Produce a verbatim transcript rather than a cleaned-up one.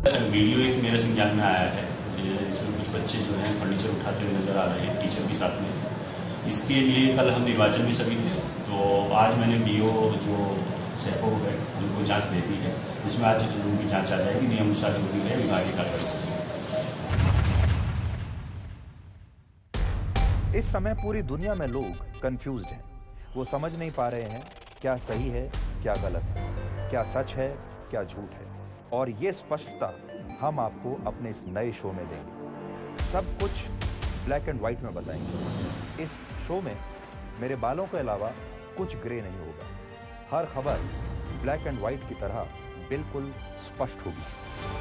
Video एक मेरे संज्ञान में आया है जिसमें कुछ बच्चे जो हैं फर्नीचर उठाते हुए नज़र आ रहे हैं टीचर के साथ में। इसके लिए कल हम निर्वाचन में सभी थे, तो आज मैंने बीओ जो सैपो है उनको जांच दे दी है, जिसमें आज उनकी जांच आ जाएगी, नियमानुसार जो भी है विभागीय कार्रवाई करेगी। इस समय पूरी दुनिया में लोग कंफ्यूज्ड हैं। वो समझ नहीं पा रहे हैं क्या सही है, क्या गलत है, क्या सच है, क्या झूठ है। और ये स्पष्टता हम आपको अपने इस नए शो में देंगे। सब कुछ ब्लैक एंड व्हाइट में बताएंगे। इस शो में मेरे बालों के अलावा कुछ ग्रे नहीं होगा। हर खबर ब्लैक एंड व्हाइट की तरह बिल्कुल स्पष्ट होगी।